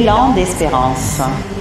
élan d'espérance.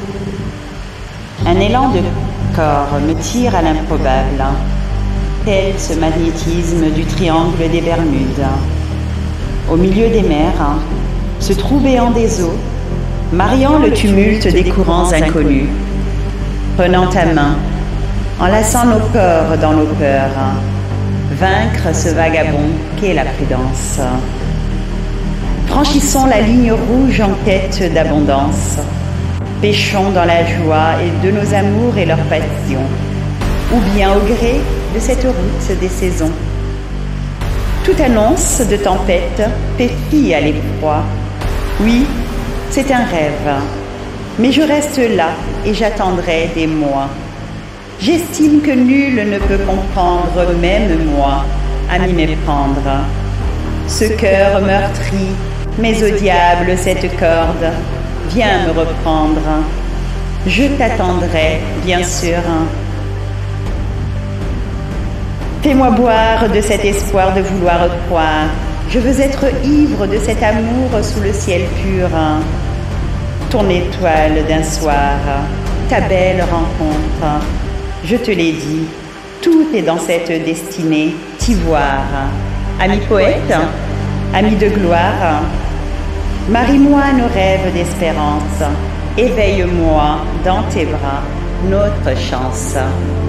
Un élan de corps me tire à l'improbable, tel ce magnétisme du triangle des Bermudes. Au milieu des mers, ce trou béant des eaux, mariant le tumulte des courants inconnus. Prenant ta main, enlaçant nos corps dans nos peurs, vaincre ce vagabond qu'est la prudence. Franchissons la ligne rouge en quête d'abondance. Pêchons dans la joie et de nos amours et leurs passions, ou bien au gré de cette route des saisons. Toute annonce de tempête pétille à l'effroi. Oui, c'est un rêve, mais je reste là et j'attendrai des mois. J'estime que nul ne peut comprendre, même moi, à m'y méprendre. Ce cœur meurtri, mais au diable cette corde, viens me reprendre. Je t'attendrai, bien sûr. Fais-moi boire de cet espoir de vouloir croire. Je veux être ivre de cet amour sous le ciel pur. Ton étoile d'un soir, ta belle rencontre. Je te l'ai dit, tout est dans cette destinée, t'y voir. Ami poète, ami de gloire, marie-moi nos rêves d'espérance, éveille-moi dans tes bras notre chance.